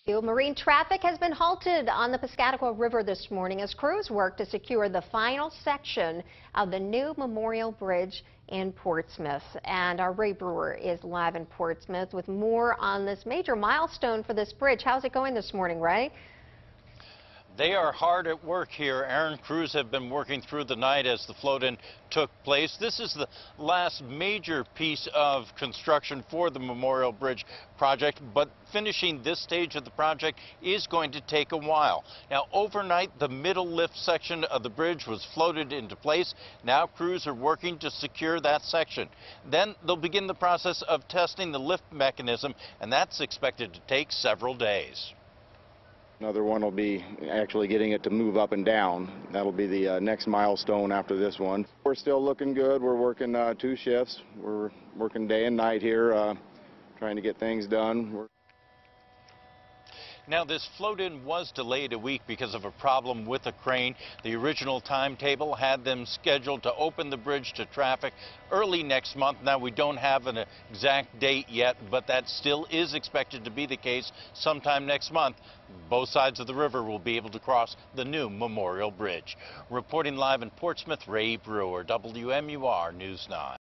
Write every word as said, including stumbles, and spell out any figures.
Marine traffic has been halted on the Piscataqua River this morning as crews work to secure the final section of the new Memorial Bridge in Portsmouth. And our Ray Brewer is live in Portsmouth with more on this major milestone for this bridge. How's it going this morning, Ray? They are hard at work here. Aaron, crews have been working through the night as the float-in took place. This is the last major piece of construction for the Memorial Bridge project, but finishing this stage of the project is going to take a while. Now, overnight, the middle lift section of the bridge was floated into place. Now, crews are working to secure that section. Then they'll begin the process of testing the lift mechanism, and that's expected to take several days. Another one will be actually getting it to move up and down. That'll be the uh, next milestone after this one. We're still looking good. We're working uh, two shifts. We're working day and night here, uh, trying to get things done. We're Now, this float-in was delayed a week because of a problem with a crane. The original timetable had them scheduled to open the bridge to traffic early next month. Now, we don't have an exact date yet, but that still is expected to be the case sometime next month. Both sides of the river will be able to cross the new Memorial Bridge. Reporting live in Portsmouth, Ray Brewer, W M U R News nine.